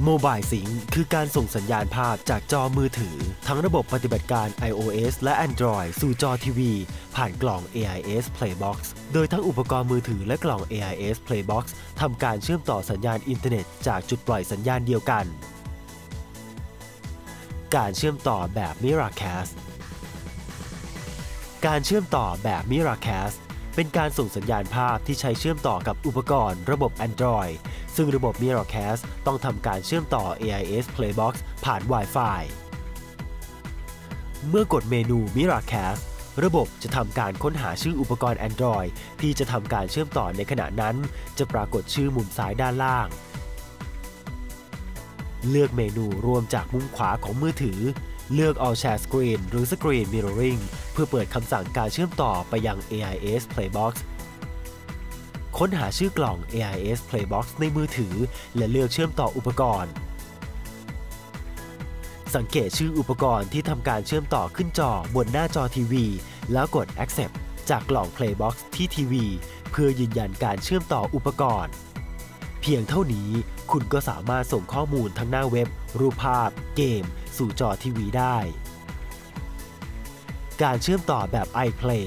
Mobile Sync คือการส่งสัญญาณภาพจากจอมือถือทั้งระบบปฏิบัติการ iOS และ Android สู่จอทีวีผ่านกล่อง AIS Playbox โดยทั้งอุปกรณ์มือถือและกล่อง AIS Playbox ทำการเชื่อมต่อสัญญาณอินเทอร์เน็ตจากจุดปล่อยสัญญาณเดียวกันการเชื่อมต่อแบบ Miracast การเชื่อมต่อแบบ Miracast เป็นการส่งสัญญาณภาพที่ใช้เชื่อมต่อกับอุปกรณ์ระบบ Android ซึ่งระบบ Miracast ต้องทำการเชื่อมต่อ AIS Playbox ผ่าน Wi-Fi เมื่อกดเมนู Miracast ระบบจะทำการค้นหาชื่ออุปกรณ์ Android ที่จะทำการเชื่อมต่อในขณะนั้นจะปรากฏชื่อมุมซ้ายด้านล่างเลือกเมนูรวมจากมุมขวาของมือถือเลือก All Share Screen หรือ Screen Mirroring เพื่อเปิดคำสั่งการเชื่อมต่อไปยัง AIS Playbox ค้นหาชื่อกล่อง AIS Playbox ในมือถือและเลือกเชื่อมต่ออุปกรณ์สังเกตชื่ออุปกรณ์ที่ทำการเชื่อมต่อขึ้นจอบนหน้าจอทีวีแล้วกด Accept จากกล่อง Playbox ที่ทีวีเพื่อยืนยันการเชื่อมต่ออุปกรณ์เพียงเท่านี้คุณก็สามารถส่งข้อมูลทั้งหน้าเว็บรูปภาพเกมสู่จอทีวีได้การเชื่อมต่อแบบ iPlay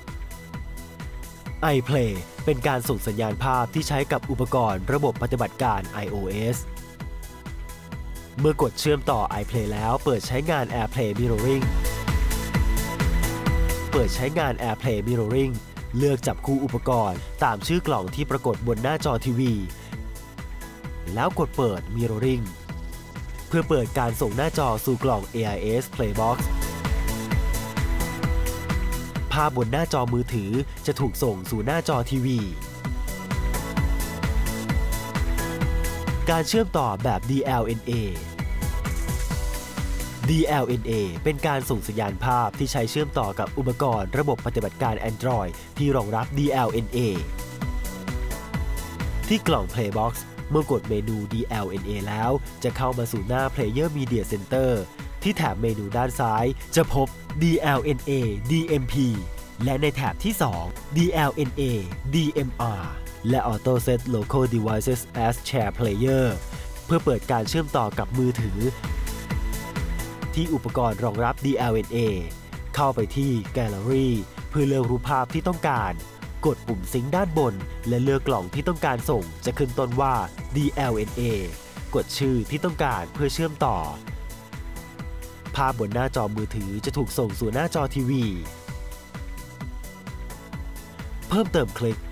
เป็นการส่งสัญญาณภาพที่ใช้กับอุปกรณ์ระบบปฏิบัติการ iOS เมื่อกดเชื่อมต่อ iPlay แล้วเปิดใช้งาน AirPlay Mirroring เลือกจับคู่อุปกรณ์ตามชื่อกล่องที่ปรากฏบนหน้าจอทีวีแล้วกดเปิด Mirroring เพื่อเปิดการส่งหน้าจอสู่กล่อง AIS Playbox ภาพบนหน้าจอมือถือจะถูกส่งสู่หน้าจอทีวีการเชื่อมต่อแบบ DLNA เป็นการส่งสัญญาณภาพที่ใช้เชื่อมต่อกับอุปกรณ์ระบบปฏิบัติการ Android ที่รองรับ DLNA ที่กล่อง Playbox เมื่อกดเมนู DLNA แล้วจะเข้ามาสู่หน้า Player Media Center ที่แถบเมนูด้านซ้ายจะพบ DLNA DMP และในแถบที่ 2 DLNA DMR และ Auto Set Local Devices as Share Player เพื่อเปิดการเชื่อมต่อกับมือถือที่อุปกรณ์รองรับ DLNA เข้าไปที่ Gallery เพื่อเลือกรูปภาพที่ต้องการกดปุ่มซิงค์ด้านบนและเลือกกล่องที่ต้องการส่งจะขึ้นต้นว่า DLNA กดชื่อที่ต้องการเพื่อเชื่อมต่อภาพบนหน้าจอมือถือจะถูกส่งสู่หน้าจอทีวีเพิ่มเติมคลิก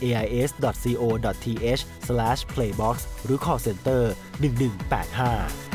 www.ais.co.th/playbox หรือ call center 1185